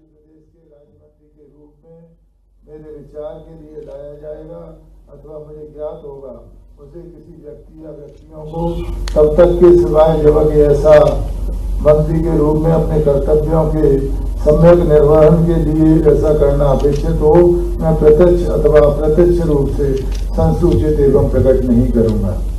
प्रदेश के राज्य मंत्री के रूप में मेरे विचार के लिए लाया जाएगा अथवा मुझे ज्ञात होगा, उसे किसी व्यक्ति या व्यक्तियों को तब तक के सिवाय जब कि ऐसा मंत्री के रूप में अपने कर्तव्यों के सम्यक निर्वहन के लिए ऐसा करना अपेक्षित हो, मैं प्रत्यक्ष अथवा अप्रत्यक्ष रूप से संसूचित एवं प्रकट नहीं करूंगा।